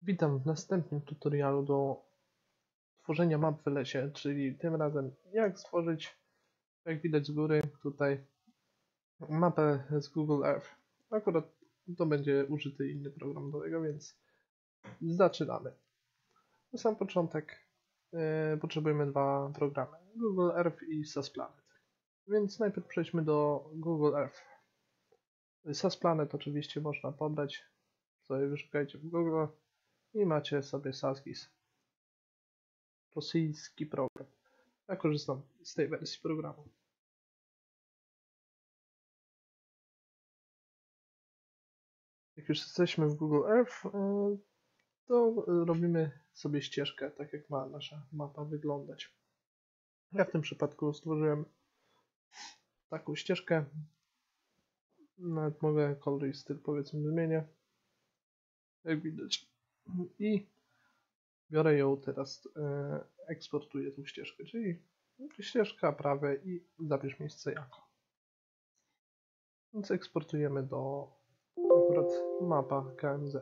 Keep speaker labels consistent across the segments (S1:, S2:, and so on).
S1: Witam w następnym tutorialu do tworzenia map w lesie, czyli tym razem jak stworzyć, jak widać z góry tutaj, mapę z Google Earth. Akurat to będzie użyty inny program do tego, więc zaczynamy. Na sam początek potrzebujemy dwa programy, Google Earth i SAS Planet. Więc najpierw przejdźmy do Google Earth. SAS Planet oczywiście można pobrać, sobie wyszukajcie w Google i macie sobie SASGIS. Rosyjski program. Ja korzystam z tej wersji programu. Jak już jesteśmy w Google Earth, to robimy sobie ścieżkę, tak jak ma nasza mapa wyglądać. Ja w tym przypadku stworzyłem taką ścieżkę. Nawet mogę kolor i styl, powiedzmy, zmienię. Jak widać. I biorę ją teraz, eksportuję tą ścieżkę, czyli ścieżka, prawe i zapisz miejsce jako. Więc eksportujemy do akurat mapa KMZ.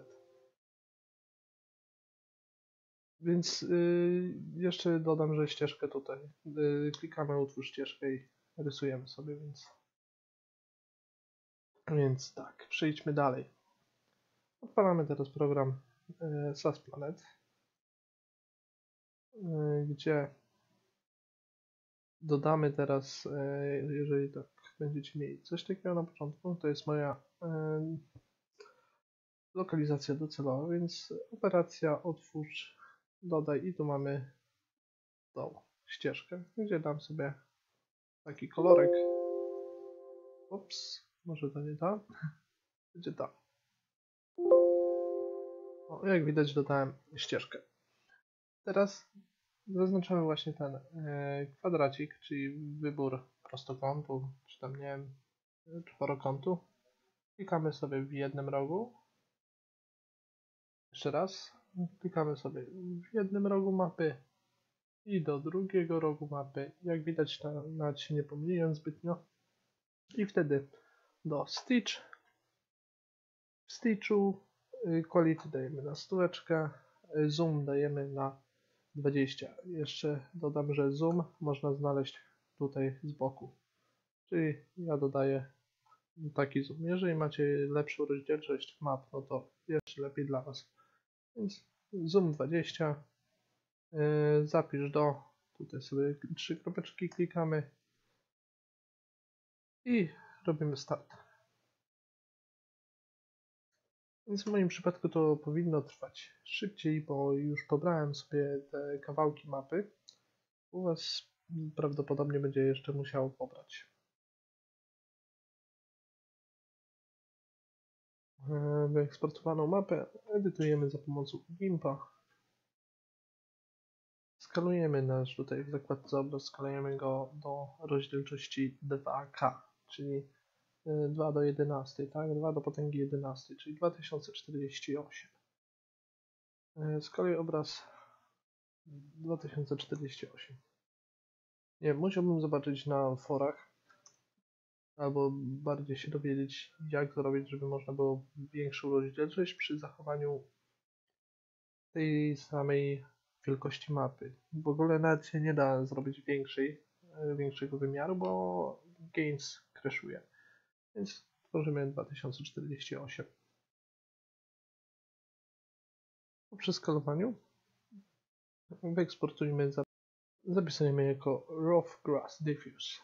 S1: Więc jeszcze dodam, że ścieżkę tutaj klikamy utwórz ścieżkę i rysujemy sobie, więc tak, przejdźmy dalej. Odpalamy teraz program SAS Planet, gdzie dodamy teraz, jeżeli tak będziecie mieli coś takiego na początku, to jest moja lokalizacja docelowa, więc operacja otwórz, dodaj i tu mamy tą ścieżkę, gdzie dam sobie taki kolorek. Ups, może to nie tam, będzie tam. O, jak widać dodałem ścieżkę. Teraz zaznaczamy właśnie ten kwadracik, czyli wybór prostokątu, czy tam nie wiem, czworokątu. Klikamy sobie w jednym rogu. Jeszcze raz. Klikamy sobie w jednym rogu mapy i do drugiego rogu mapy. Jak widać, nawet się nie pomyliłem zbytnio. I wtedy do Stitch. W Stitchu Quality dajemy na 100, Zoom dajemy na 20. Jeszcze dodam, że zoom można znaleźć tutaj z boku. Czyli ja dodaję taki zoom. Jeżeli macie lepszą rozdzielczość map, no to jeszcze lepiej dla Was. Więc zoom 20. Zapisz do. Tutaj sobie 3 kropeczki klikamy i robimy start. Więc w moim przypadku to powinno trwać szybciej, bo już pobrałem sobie te kawałki mapy. U Was prawdopodobnie będzie jeszcze musiało pobrać. Wyeksportowaną mapę edytujemy za pomocą GIMPa. Skalujemy nasz tutaj w zakładce obraz, skalujemy go do rozdzielczości 2K, czyli 2 do 11, tak? 2 do potęgi 11, czyli 2048. Skaluję obraz 2048. Nie wiem, musiałbym zobaczyć na forach, albo bardziej się dowiedzieć, jak zrobić, żeby można było większą rozdzielczość przy zachowaniu tej samej wielkości mapy. W ogóle nawet się nie da zrobić większego wymiaru, bo Games crashuje. Więc tworzymy 2048. Po przeskalowaniu wyeksportujmy, zapisujemy jako Rough Grass Diffuse.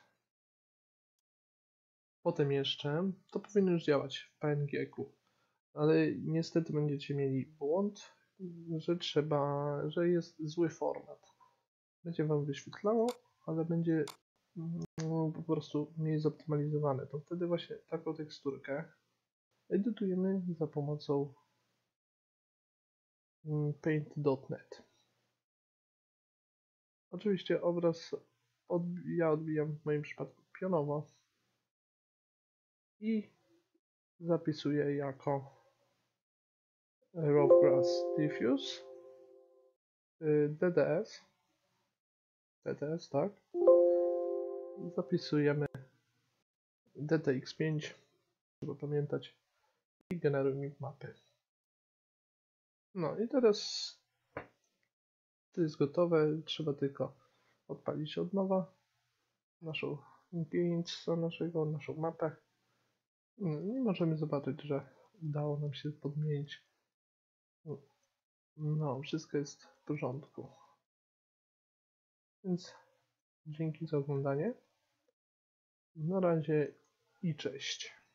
S1: Potem jeszcze, to powinno już działać w PNG-ku, ale niestety będziecie mieli błąd, że jest zły format. Będzie Wam wyświetlało, ale będzie po prostu mniej zoptymalizowane. To wtedy właśnie taką teksturkę edytujemy za pomocą paint.net. Oczywiście obraz ja odbijam w moim przypadku pionowo i zapisuję jako Rough Grass Diffuse DDS, tak. Zapisujemy DTX5, trzeba pamiętać, i generujmy mapy. No i teraz to jest gotowe. Trzeba tylko odpalić od nowa naszą naszą mapę. I możemy zobaczyć, że udało nam się podmienić. No, wszystko jest w porządku. Więc dzięki za oglądanie. Na razie i cześć.